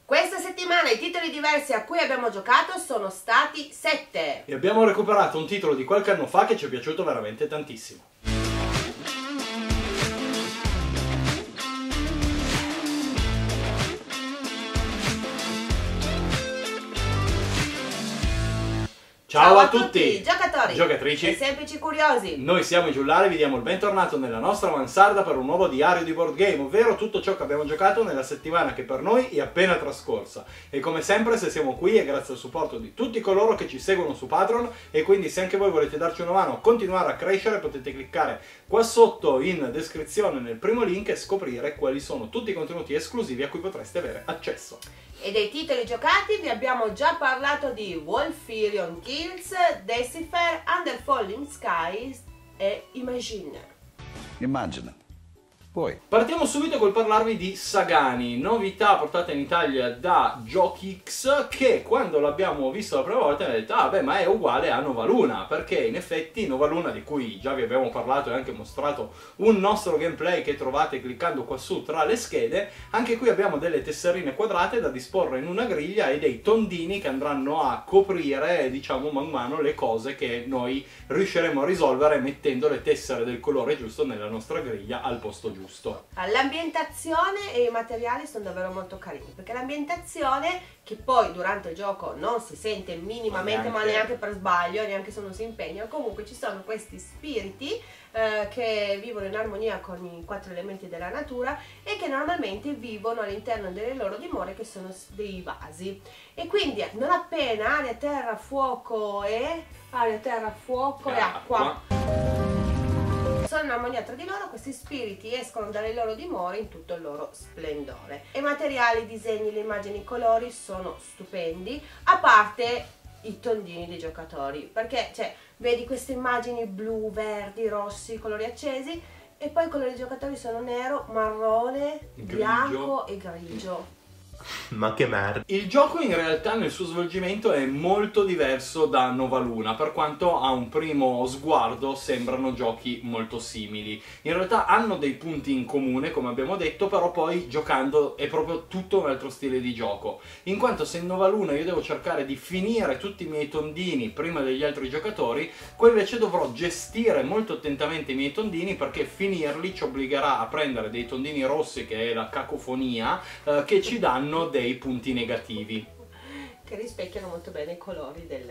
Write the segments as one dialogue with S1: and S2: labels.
S1: Questa settimana i titoli diversi a cui abbiamo giocato sono stati 7.
S2: E abbiamo recuperato un titolo di qualche anno fa che ci è piaciuto veramente tantissimo. Ciao a tutti,
S1: giocatori,
S2: giocatrici
S1: e semplici curiosi.
S2: Noi siamo i Giullari, vi diamo il bentornato nella nostra mansarda per un nuovo diario di board game, ovvero tutto ciò che abbiamo giocato nella settimana che per noi è appena trascorsa. E come sempre, se siamo qui è grazie al supporto di tutti coloro che ci seguono su Patreon, e quindi se anche voi volete darci una mano a continuare a crescere potete cliccare qua sotto in descrizione nel primo link e scoprire quali sono tutti i contenuti esclusivi a cui potreste avere accesso.
S1: E dei titoli giocati vi abbiamo già parlato di Wolfirion Kills, Decifer, Under Falling Skies e Imagine.
S3: Immagina. Poi.
S2: Partiamo subito col parlarvi di Sagani, novità portata in Italia da Giochi X, che quando l'abbiamo visto la prima volta mi ha detto ah beh, ma è uguale a Novaluna, perché in effetti Novaluna, di cui già vi abbiamo parlato e anche mostrato un nostro gameplay che trovate cliccando qua su tra le schede, anche qui abbiamo delle tesserine quadrate da disporre in una griglia e dei tondini che andranno a coprire, diciamo, man mano le cose che noi riusciremo a risolvere mettendo le tessere del colore giusto nella nostra griglia al posto giusto.
S1: L'ambientazione e i materiali sono davvero molto carini, perché l'ambientazione, che poi durante il gioco non si sente minimamente, ma neanche per sbaglio, neanche se non si impegna, comunque ci sono questi spiriti che vivono in armonia con i 4 elementi della natura e che normalmente vivono all'interno delle loro dimore, che sono dei vasi. E quindi non appena aria, terra, fuoco e acqua sono in armonia tra di loro, questi spiriti escono dalle loro dimore in tutto il loro splendore. I materiali, i disegni, le immagini, i colori sono stupendi, a parte i tondini dei giocatori, perché cioè, vedi queste immagini blu, verdi, rossi, colori accesi, e poi i colori dei giocatori sono nero, marrone, bianco e grigio.
S4: Ma che merda.
S2: Il gioco in realtà nel suo svolgimento è molto diverso da Novaluna, per quanto a un primo sguardo sembrano giochi molto simili. In realtà hanno dei punti in comune, come abbiamo detto, però poi giocando è proprio tutto un altro stile di gioco. In quanto se in Novaluna io devo cercare di finire tutti i miei tondini prima degli altri giocatori, qua invece dovrò gestire molto attentamente i miei tondini, perché finirli ci obbligherà a prendere dei tondini rossi, che è la cacofonia, che ci danno dei punti negativi
S1: che rispecchiano molto bene i colori del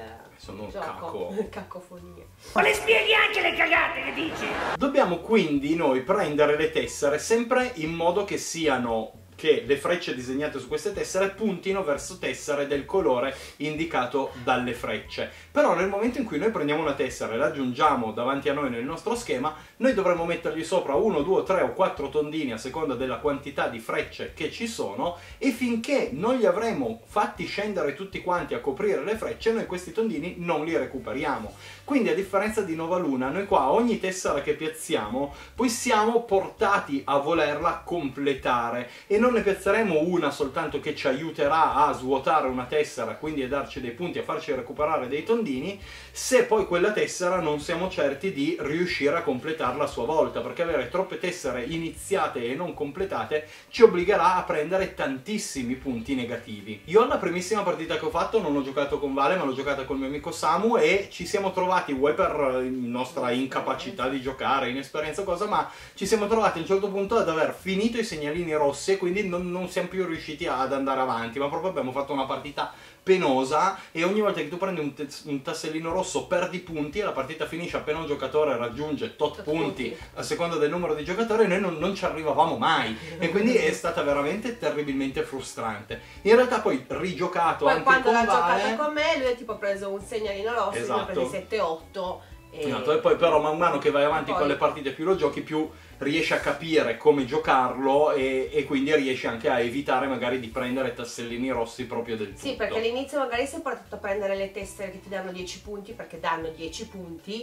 S1: gioco. Cacofonia.
S5: Ma le spieghi anche le cagate che dici?
S2: Dobbiamo quindi noi prendere le tessere sempre in modo che siano che le frecce disegnate su queste tessere puntino verso tessere del colore indicato dalle frecce. Però nel momento in cui noi prendiamo una tessera e la aggiungiamo davanti a noi nel nostro schema, noi dovremo mettergli sopra 1, 2, 3 o 4 tondini a seconda della quantità di frecce che ci sono, e finché non li avremo fatti scendere tutti quanti a coprire le frecce, noi questi tondini non li recuperiamo. Quindi a differenza di Novaluna, noi qua ogni tessera che piazziamo poi siamo portati a volerla completare, e non ne piazzeremo una soltanto che ci aiuterà a svuotare una tessera, quindi a darci dei punti, a farci recuperare dei tondini, se poi quella tessera non siamo certi di riuscire a completarla a sua volta, perché avere troppe tessere iniziate e non completate ci obbligherà a prendere tantissimi punti negativi. Io alla primissima partita che ho fatto non ho giocato con Vale, ma l'ho giocata col mio amico Samu, e ci siamo trovati, vuoi per nostra incapacità di giocare, inesperienza o cosa, ma ci siamo trovati a un certo punto ad aver finito i segnalini rossi, e quindi non siamo più riusciti ad andare avanti, ma proprio abbiamo fatto una partita penosa, e ogni volta che tu prendi un tassellino rosso perdi punti e la partita finisce appena un giocatore raggiunge tot punti a seconda del numero di giocatori, e noi non ci arrivavamo mai, e quindi è stata veramente terribilmente frustrante. In realtà poi rigiocato
S1: poi
S2: anche
S1: quando
S2: con
S1: l'ha
S2: Vale,
S1: giocata con me, lui ha tipo preso un segnalino rosso, io ho preso
S2: esatto,
S1: 7-8
S2: e poi però man mano che vai avanti con le partite, più lo giochi, più riesci a capire come giocarlo, e quindi riesci anche a evitare magari di prendere tassellini rossi proprio del tutto.
S1: Sì, perché all'inizio magari sei portato a prendere le tessere che ti danno 10 punti, perché danno 10 punti,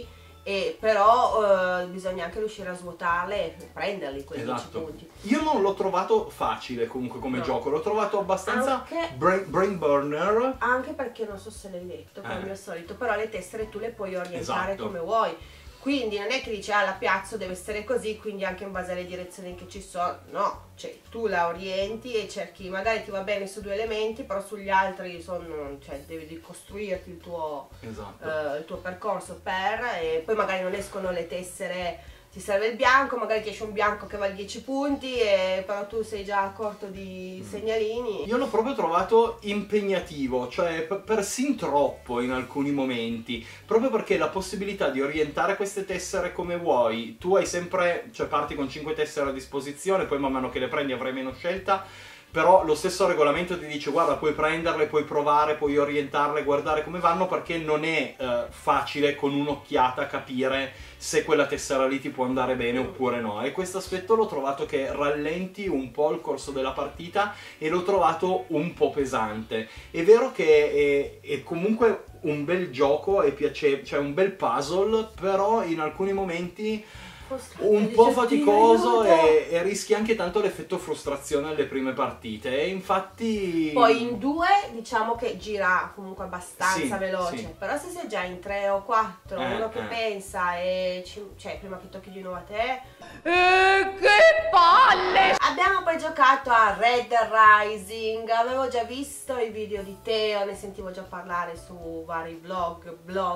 S1: però bisogna anche riuscire a svuotarle e prenderli quei 10 punti.
S2: Io non l'ho trovato facile comunque come gioco, l'ho trovato abbastanza brain burner.
S1: Anche perché non so se l'hai detto, come al mio solito, però le tessere tu le puoi orientare come vuoi. Quindi non è che dici, ah, la piazza deve essere così, quindi anche in base alle direzioni che ci sono, no, cioè tu la orienti e cerchi, magari ti va bene su 2 elementi, però sugli altri cioè, devi costruirti il tuo,
S2: Esatto.
S1: il tuo percorso e poi magari non escono le tessere, ti serve il bianco, magari ti esce un bianco che vale 10 punti, però tu sei già corto di segnalini.
S2: Io l'ho proprio trovato impegnativo, cioè persino troppo in alcuni momenti, proprio perché la possibilità di orientare queste tessere come vuoi, tu hai sempre, cioè parti con 5 tessere a disposizione, poi man mano che le prendi avrai meno scelta, però lo stesso regolamento ti dice guarda, puoi prenderle, puoi provare, puoi orientarle, guardare come vanno, perché non è facile con un'occhiata capire se quella tessera lì ti può andare bene oppure no, e questo aspetto l'ho trovato che rallenti un po' il corso della partita e l'ho trovato un po' pesante. È vero che è comunque un bel gioco, è piacevole, cioè un bel puzzle, però in alcuni momenti un po' faticoso e rischi anche tanto l'effetto frustrazione alle prime partite, e infatti
S1: poi in 2 diciamo che gira comunque abbastanza
S2: sì,
S1: veloce,
S2: sì.
S1: però se sei già in 3 o 4, uno che
S2: eh.
S1: pensa e cioè prima che tocchi di nuovo a te,
S5: Che palle!
S1: abbiamo poi giocato a Red Rising. Avevo già visto i video di Teo, ne sentivo già parlare su vari blog,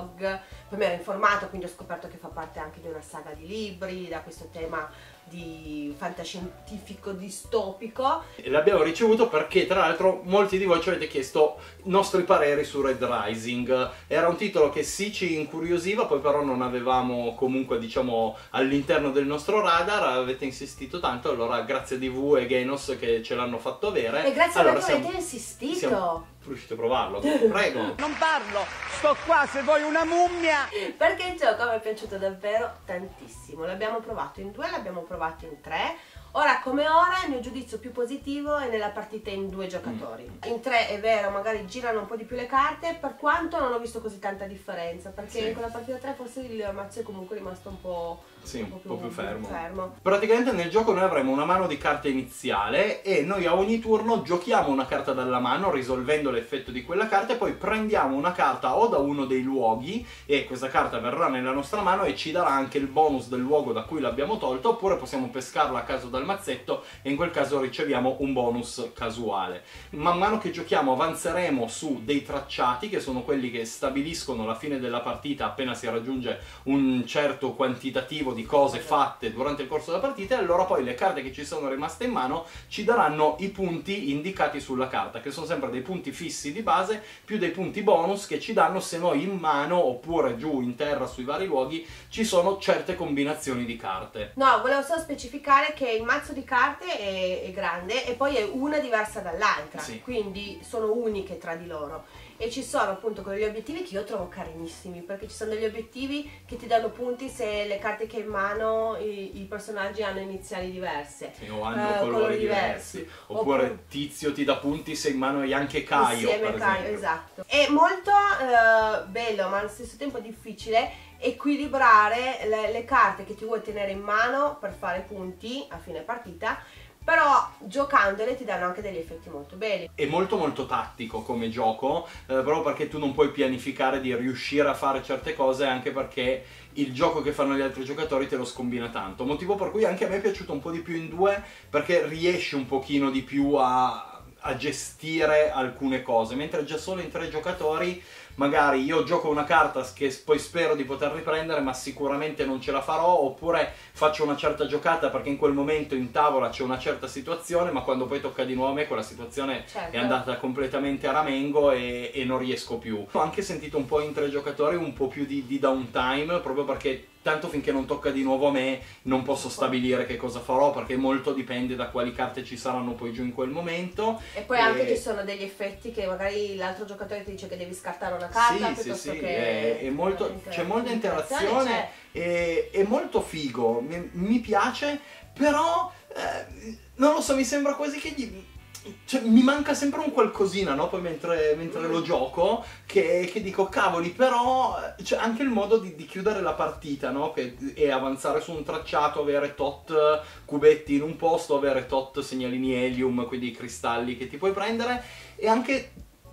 S1: poi mi ero informato, quindi ho scoperto che fa parte anche di una saga di libri, da questo tema di fantascientifico distopico.
S2: E l'abbiamo ricevuto perché tra l'altro molti di voi ci avete chiesto i nostri pareri su Red Rising. Era un titolo che sì ci incuriosiva, poi però non avevamo comunque, diciamo, all'interno del nostro radar. Avete insistito tanto, allora grazie a DV e Genos che ce l'hanno fatto avere.
S1: E grazie
S2: allora,
S1: a perché avete insistito.
S2: siamo riusciti a provarlo, prego.
S6: Non parlo, sto qua se vuoi una mummia.
S1: Perché il gioco mi è piaciuto davvero tantissimo. L'abbiamo provato in 2, l'abbiamo provato in 3. Ora come ora il mio giudizio più positivo è nella partita in 2 giocatori. In 3 è vero, magari girano un po' di più le carte, per quanto non ho visto così tanta differenza, perché
S2: Sì.
S1: in quella partita 3 forse il mazzo è comunque rimasto un po'
S2: più fermo.
S1: fermo.
S2: Praticamente nel gioco noi avremo una mano di carte iniziale e noi a ogni turno giochiamo una carta dalla mano risolvendo l'effetto di quella carta, e poi prendiamo una carta o da uno dei luoghi e questa carta verrà nella nostra mano e ci darà anche il bonus del luogo da cui l'abbiamo tolta, oppure possiamo pescarla a caso dal mazzetto e in quel caso riceviamo un bonus casuale. Man mano che giochiamo avanzeremo su dei tracciati che sono quelli che stabiliscono la fine della partita appena si raggiunge un certo quantitativo di cose fatte durante il corso della partita, e allora poi le carte che ci sono rimaste in mano ci daranno i punti indicati sulla carta, che sono sempre dei punti fissi di base più dei punti bonus che ci danno se noi in mano oppure giù in terra sui vari luoghi ci sono certe combinazioni di carte.
S1: No, volevo solo specificare che il mazzo di carte è grande e poi è una diversa dall'altra,
S2: Sì.
S1: quindi sono uniche tra di loro. E ci sono appunto con gli obiettivi che io trovo carinissimi, perché ci sono degli obiettivi che ti danno punti se le carte che hai in mano i personaggi hanno iniziali diverse,
S2: O hanno colori diversi. Oppure Tizio ti dà punti se in mano hai anche Caio,
S1: insieme
S2: per
S1: a Caio,
S2: esempio.
S1: esatto. È molto bello, ma allo stesso tempo difficile equilibrare le carte che ti vuoi tenere in mano per fare punti a fine partita, però giocandole ti danno anche degli effetti molto belli.
S2: È molto molto tattico come gioco, proprio perché tu non puoi pianificare di riuscire a fare certe cose, anche perché il gioco che fanno gli altri giocatori te lo scombina tanto, motivo per cui anche a me è piaciuto un po' di più in 2, perché riesci un pochino di più a gestire alcune cose, mentre già solo in 3 giocatori magari io gioco una carta che poi spero di poter riprendere ma sicuramente non ce la farò, oppure faccio una certa giocata perché in quel momento in tavola c'è una certa situazione, ma quando poi tocca di nuovo a me quella situazione
S1: Certo.
S2: è andata completamente a ramengo e non riesco più. Ho anche sentito un po' in 3 giocatori un po' più di downtime, proprio perché tanto finché non tocca di nuovo a me non posso stabilire che cosa farò, perché molto dipende da quali carte ci saranno poi giù in quel momento.
S1: E poi anche ci sono degli effetti che magari l'altro giocatore ti dice che devi scartare una carta piuttosto che...
S2: è molto, c'è molta interazione, è molto figo, mi piace, però non lo so, mi sembra quasi che cioè, mi manca sempre un qualcosina, no? Poi mentre lo gioco, che dico, cavoli, però c'è anche il modo di chiudere la partita, no? Che è avanzare su un tracciato, avere tot cubetti in un posto, avere tot segnalini helium, quindi i cristalli che ti puoi prendere, e anche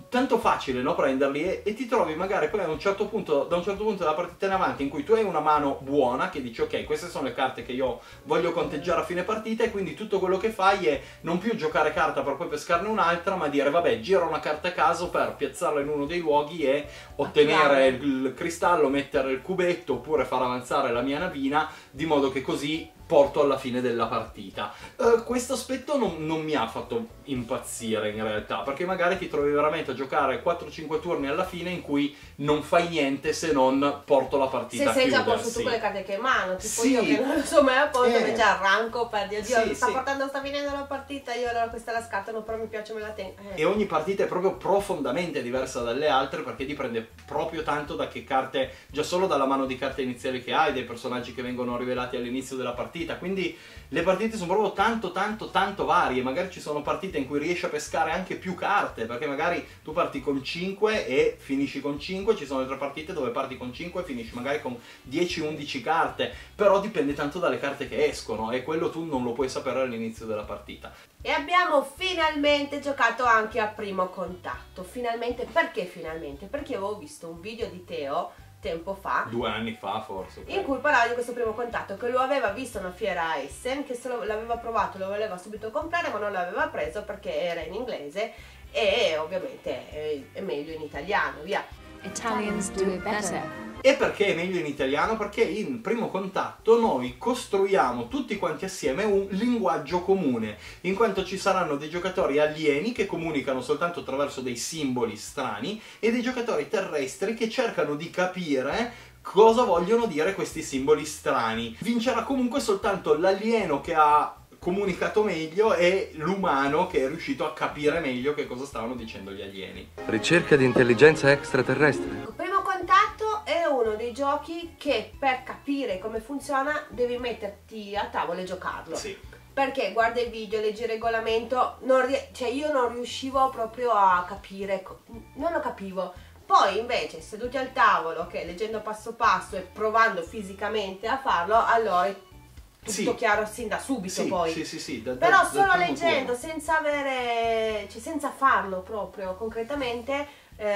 S2: tanto facile, no, prenderli e ti trovi magari poi da un certo punto della partita in avanti in cui tu hai una mano buona che dici ok, queste sono le carte che io voglio conteggiare a fine partita, e quindi tutto quello che fai è non più giocare carta per poi pescarne un'altra, ma dire vabbè, giro una carta a caso per piazzarla in uno dei luoghi e ottenere il cristallo, mettere il cubetto oppure far avanzare la mia navina, di modo che così porto alla fine della partita. Questo aspetto non mi ha fatto impazzire in realtà, perché magari ti trovi veramente a giocare 4-5 turni alla fine in cui non fai niente se non porto la partita a
S1: se sei già
S2: chiudersi.
S1: posto tu con le carte che hai in mano, tipo
S2: Sì.
S1: io che non lo so mai a posto, invece arranco per dire
S2: Sì,
S1: sta
S2: sì.
S1: portando, sta finendo la partita, io allora questa la scartano, però mi piace, me la tengo.
S2: E ogni partita è proprio profondamente diversa dalle altre, perché dipende proprio tanto da che carte, già solo dalla mano di carte iniziali che hai, dai personaggi che vengono rivelati all'inizio della partita, quindi le partite sono proprio tanto varie. Magari ci sono partite in cui riesci a pescare anche più carte, perché magari tu parti con 5 e finisci con 5, ci sono altre partite dove parti con 5 e finisci magari con 10-11 carte, però dipende tanto dalle carte che escono e quello tu non lo puoi sapere all'inizio della partita.
S1: E abbiamo finalmente giocato anche a Primo Contatto. Finalmente, perché finalmente? Perché avevo visto un video di Teo tempo fa
S2: 2 anni fa forse,
S1: in cui parlava di questo Primo Contatto, che lo aveva visto a una fiera a Essen, che se l'aveva provato, lo voleva subito comprare, ma non l'aveva preso perché era in inglese e ovviamente è meglio in italiano, via.
S7: Italians do it better.
S2: E perché è meglio in italiano? Perché in Primo Contatto noi costruiamo tutti quanti assieme un linguaggio comune, in quanto ci saranno dei giocatori alieni che comunicano soltanto attraverso dei simboli strani e dei giocatori terrestri che cercano di capire cosa vogliono dire questi simboli strani. Vincerà comunque soltanto l'alieno che ha comunicato meglio e l'umano che è riuscito a capire meglio che cosa stavano dicendo gli alieni.
S8: Ricerca di intelligenza extraterrestre.
S1: Primo Contatto è uno dei giochi che per capire come funziona devi metterti a tavola e giocarlo.
S2: Sì.
S1: Perché guarda i video, leggi il regolamento, cioè io non riuscivo proprio a capire, non lo capivo. Poi invece seduti al tavolo, che leggendo passo passo e provando fisicamente a farlo, allora tutto chiaro sin da subito. Poi
S2: Sì,
S1: però solo leggendo, senza avere, cioè senza farlo proprio concretamente,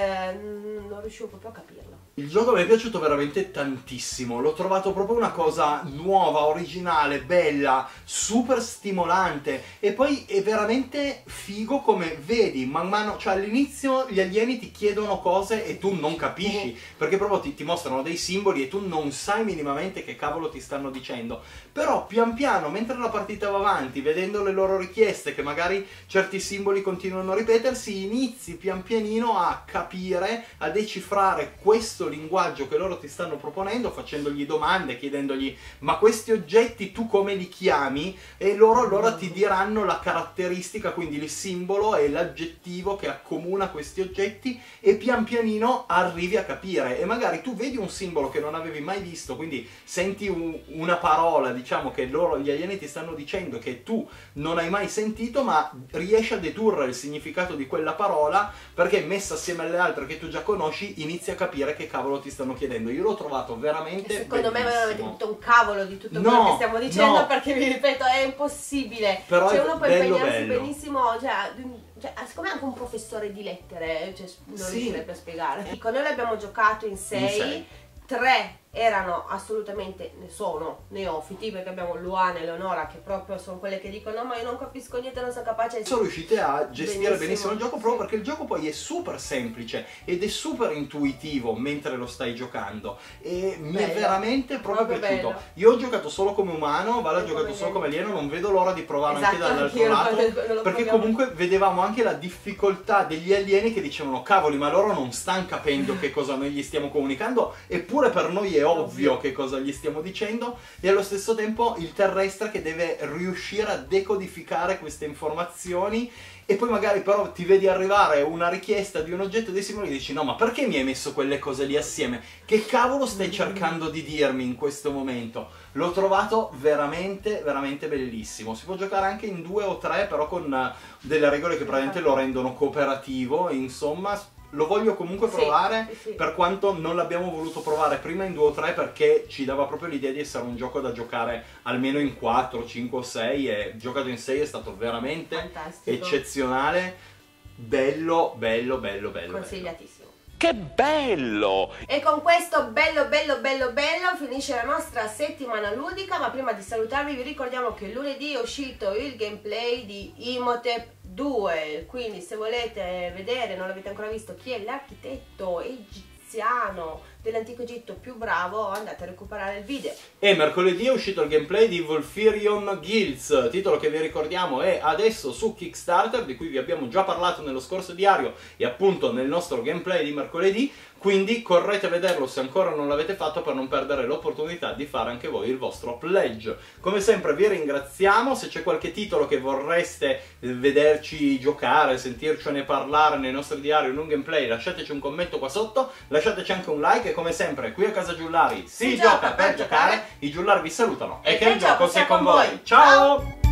S1: non riuscivo proprio a capirlo.
S2: Il gioco mi è piaciuto veramente tantissimo, l'ho trovato proprio una cosa nuova, originale, bella, super stimolante, e poi è veramente figo come vedi man mano, cioè all'inizio gli alieni ti chiedono cose e tu non capisci, perché proprio ti mostrano dei simboli e tu non sai minimamente che cavolo ti stanno dicendo, però pian piano mentre la partita va avanti, vedendo le loro richieste, che magari certi simboli continuano a ripetersi, inizi pian pianino a capire, a decifrare questo linguaggio che loro ti stanno proponendo, facendogli domande, chiedendogli ma questi oggetti tu come li chiami, e loro allora ti diranno la caratteristica, quindi il simbolo e l'aggettivo che accomuna questi oggetti, e pian pianino arrivi a capire, e magari tu vedi un simbolo che non avevi mai visto, quindi senti una parola, diciamo, che gli alieni ti stanno dicendo che tu non hai mai sentito, ma riesci a dedurre il significato di quella parola perché messa assieme alle altre che tu già conosci inizi a capire che cavolo ti stanno chiedendo. Io l'ho trovato veramente
S1: secondo me
S2: bellissimo.
S1: veramente tutto un cavolo di tutto quello che stiamo dicendo, perché vi ripeto è impossibile.
S2: Però
S1: cioè
S2: è
S1: uno può
S2: bello,
S1: impegnarsi
S2: bello.
S1: benissimo, secondo me anche un professore di lettere non riuscirebbe a spiegare. Con noi l'abbiamo giocato in 6, 3 erano assolutamente, ne sono neofiti, perché abbiamo Luana e Leonora che proprio sono quelle che dicono no, ma io non capisco niente, non sono capace di...
S2: Sono riuscite a gestire benissimo il gioco, proprio perché il gioco poi è super semplice ed è super intuitivo mentre lo stai giocando, e mi è veramente proprio piaciuto.
S1: Bello.
S2: Io ho giocato solo come umano, Vala ha giocato solo come alieno, non vedo l'ora di provare anche dall'altro lato, perché comunque vedevamo anche la difficoltà degli alieni che dicevano cavoli, ma loro non stanno capendo che cosa noi gli stiamo comunicando, eppure per noi è ovvio che cosa gli stiamo dicendo, e allo stesso tempo il terrestre che deve riuscire a decodificare queste informazioni, e poi magari però ti vedi arrivare una richiesta di un oggetto dei simboli e dici no, ma perché mi hai messo quelle cose lì assieme? Che cavolo stai cercando di dirmi in questo momento? L'ho trovato veramente veramente bellissimo. Si può giocare anche in 2 o 3, però con delle regole che praticamente lo rendono cooperativo, insomma. Lo voglio comunque provare, per quanto non l'abbiamo voluto provare prima in 2 o 3, perché ci dava proprio l'idea di essere un gioco da giocare almeno in 4, 5 o 6, e giocato in 6 è stato veramente eccezionale. bello.
S1: Consigliatissimo.
S6: Che bello!
S1: E con questo bello finisce la nostra settimana ludica, ma prima di salutarvi vi ricordiamo che lunedì è uscito il gameplay di Imhotep 2, quindi se volete vedere, non l'avete ancora visto, chi è l'architetto egiziano dell'antico Egitto più bravo, andate a recuperare il video.
S2: E mercoledì è uscito il gameplay di Volfirion Guilds, titolo che vi ricordiamo è adesso su Kickstarter, di cui vi abbiamo già parlato nello scorso diario e appunto nel nostro gameplay di mercoledì, quindi correte a vederlo se ancora non l'avete fatto per non perdere l'opportunità di fare anche voi il vostro pledge. Come sempre vi ringraziamo, se c'è qualche titolo che vorreste vederci giocare, sentircene parlare nei nostri diari in un gameplay, lasciateci un commento qua sotto, lasciateci anche un like e come sempre qui a casa Giullari si gioca per giocare, i Giullari vi salutano e che il gioco sia con voi. Ciao!